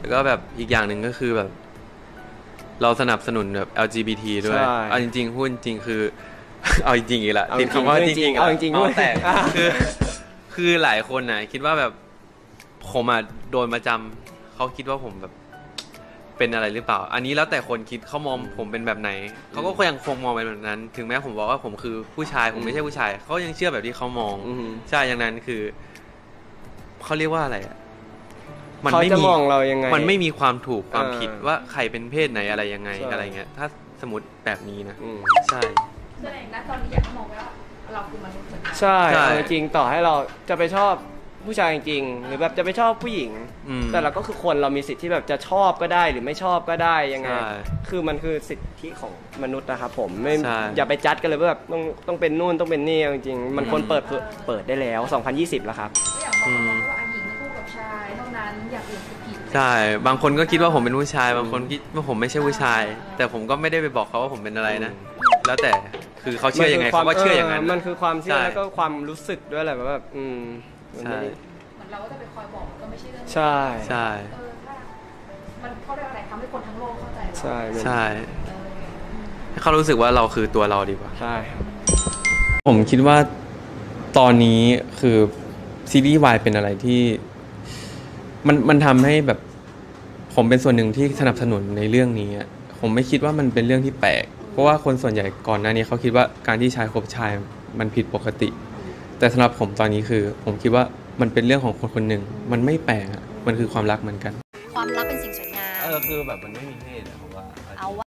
แล้วก็แบบอีกอย่างหนึ่งก็คือแบบเราสนับสนุนแบบ LGBT ด้วยเอาจริงๆพูดจริงคือเอาจริงๆอีกละติดคำว่าจริงๆเอาจริงๆด้วยแต่คือหลายคนนะคิดว่าแบบผมอ่ะโดนประจำเขาคิดว่าผมแบบเป็นอะไรหรือเปล่าอันนี้แล้วแต่คนคิดเขามองผมเป็นแบบไหนเขาก็ยังคงมองเป็นแบบนั้นถึงแม้ผมบอกว่าผมคือผู้ชายผมไม่ใช่ผู้ชายเขายังเชื่อแบบที่เขามองใช่อย่างนั้นคือเขาเรียกว่าอะไรอ่ะเขาจะมองเรายังไงมันไม่มีความถูกความผิดว่าใครเป็นเพศไหนอะไรยังไงอะไรเงี้ยถ้าสมมติแบบนี้นะใช่แสดงนะตอนนี้อยากมองว่าเราคือมนุษย์เหมือนกันใช่จริงต่อให้เราจะไปชอบผู้ชายจริงหรือแบบจะไปชอบผู้หญิงแต่เราก็คือคนเรามีสิทธิ์ที่แบบจะชอบก็ได้หรือไม่ชอบก็ได้ยังไงคือมันคือสิทธิของมนุษย์นะครับผมไม่อย่าไปจัดกันเลยว่าแบบต้องเป็นนู่นต้องเป็นนี่จริงมันคนเปิดได้แล้ว2020แล้วครับอยากบอกว่าหญิงคู่กับชายเท่านั้นอยากอื่นคือผิดใช่บางคนก็คิดว่าผมเป็นผู้ชายบางคนคิดว่าผมไม่ใช่ผู้ชายแต่ผมก็ไม่ได้ไปบอกเขาว่าผมเป็นอะไรนะแล้วแต่คือเขาเชื่อยังไงเขาก็เชื่ออย่างนั้นมันคือความเชื่อแล้วก็ความรู้สึกด้วยแหละแบบใช่เหมือนเราก็จะไปคอยบอกก็ไม่ใช่เรื่องใช่ใช่มันเขาเรียกอะไรทำให้คนทั้งโลกเข้าใจใช่ใช่ให้เขารู้สึกว่าเราคือตัวเราดีกว่าใช่ผมคิดว่าตอนนี้คือซีรีส์วายเป็นอะไรที่มันทำให้แบบผมเป็นส่วนหนึ่งที่สนับสนุนในเรื่องนี้ผมไม่คิดว่ามันเป็นเรื่องที่แปลกเพราะว่าคนส่วนใหญ่ก่อนหน้านี้เขาคิดว่าการที่ชายคบชายมันผิดปกติแต่สำหรับผมตอนนี้คือผมคิดว่ามันเป็นเรื่องของคนคนหนึ่งมันไม่แปลกมันคือความรักเหมือนกันความรักเป็นสิ่งสวยงามคือแบบมันไม่มีเพศผมว่า